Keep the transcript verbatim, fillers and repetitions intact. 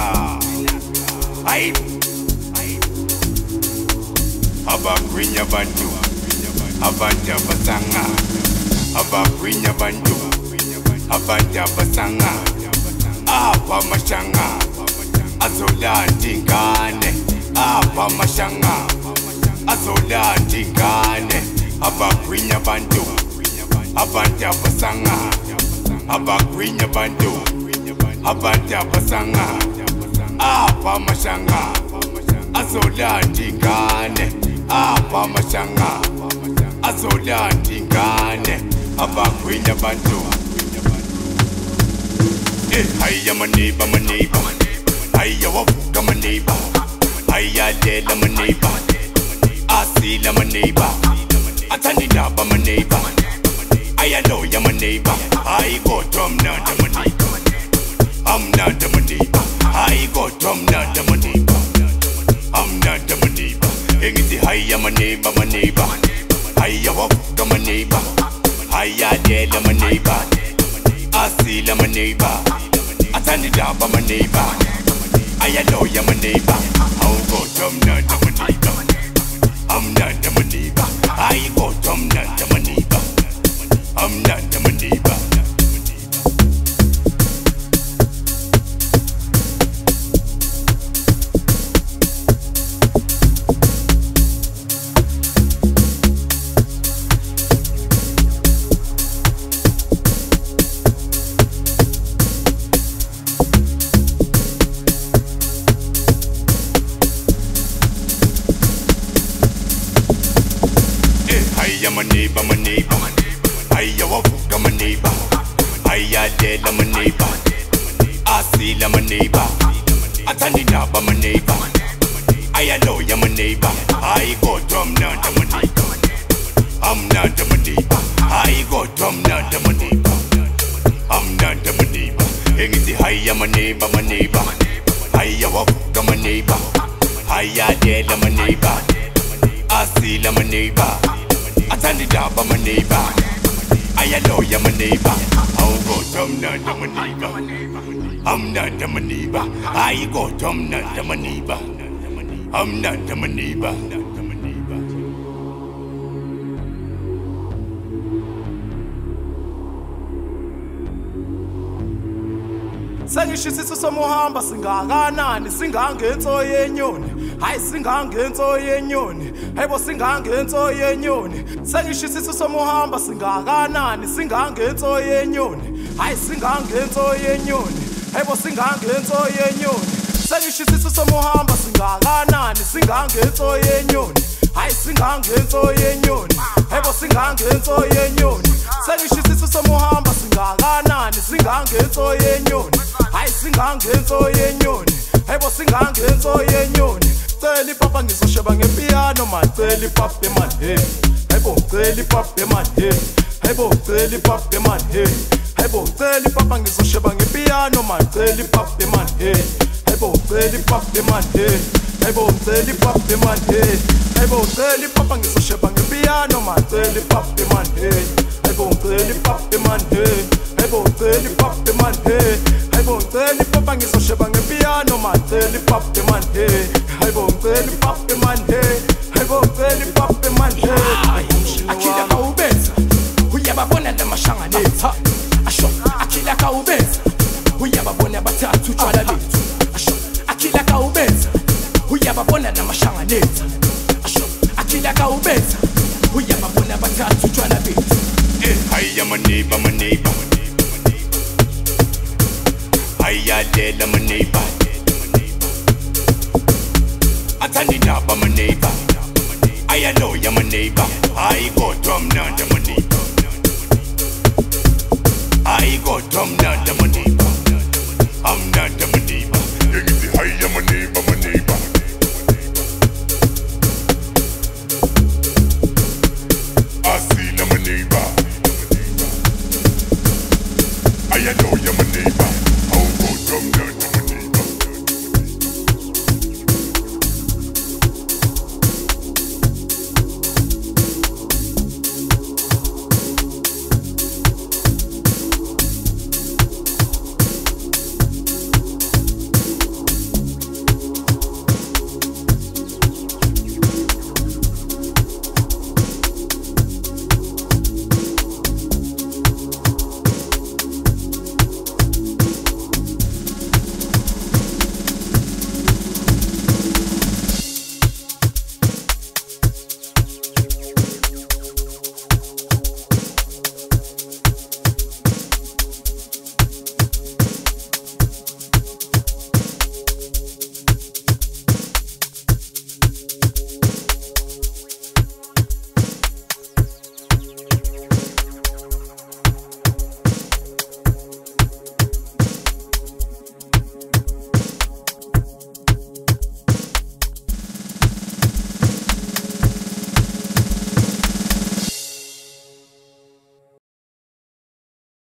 Sinaka. Aye. Abagwinya bantu, abanja basanga. Abagwinya bantu, abanja basanga. Apa mashanga, azola tingane. Apa mashanga, azola tingane. Abagwinya bantu, abanja basanga. Abagwinya bantu, abanja basanga. Apa mashanga, azola tingane. Apa mashanga, azola tingane. Abagwinya bantu. Eh, hiya my neighbor, my neighbor. Hiya wafuka my neighbor. Hiya lela my neighbor. Asila my neighbor. Atanidaba my neighbor. Hiya loya my neighbor. I go drum nanda my neighbor. I'm nanda my neighbor. I go drum nanda my neighbor. I'm nanda my neighbor. Engiti hiya my neighbor, my neighbor. Hiya wafuka my neighbor. Hiya lela my neighbor. Asila my neighbor. Atanidaba my neighbor. Hiya loya my neighbor. I'll go drum nanda my neighbor. I'm nanda my neighbor. I go drum nanda my neighbor. I'm nanda my neighbor. Hiya my neighbor, my neighbor. Hiya wafuka my neighbor. Hiya lela my neighbor. Asila my neighbor. Atanidaba my neighbor. Hiya loya my neighbor. I go drum nanda my neighbor. I'm nanda my neighbor. I go drum nanda my neighbor. I'm nanda my neighbor. Engiti hiya my neighbor, my neighbor. Hiya wafuka my neighbor. Hiya lela my neighbor. Asila my neighbor. Atanidaba my neighbor. Hiya loya my neighbor. I'll go drum nanda my neighbor. I'm nanda my neighbor. I go drum nanda my neighbor. I'm nanda my neighbor. Sengishisiso somuhamba singakanani singangenso yenyoni hayi singangenso yenyoni hayibo singangenso yenyoni Sengishisiso somuhamba singakanani singangenso yenyoni hayi singangenso yenyoni hayibo singangenso yenyoni Sengishisiso somuhamba singakanani singangenso yenyoni hayi singangenso yenyoni hayibo singangenso yenyoni Sengishisiso somuhamba singakanani singangenso yenyoni hayi singangenso yenyoni hayibo singangenso yenyoni Celi papa ngizosheba ngepiano man celi papa man hey hayibo celi papa man hey hayibo celi papa man hey hayibo celi papa ngizosheba ngepiano man celi papa man hey hayibo celi papa man hey hayibo celi papa man hey hayibo celi papa ngizosheba ngepiano man celi papa man hey hayibo celi papa man hey hayibo celi papa man hey hayibo celi papa ngizosheba ngepiano man celi papa man hey hayibo celi papa man hey hayibo celi papa man hey Akila kaubenza uyababona namashanga lethu asho akila kaubenza uyababona bathathu tshwala lethu asho akila kaubenza uyababona namashanga lethu asho akila kaubenza uyababona bathathu tshwala lethu Eh, hiya my neighbor, my neighbor. Hiya lela my neighbor.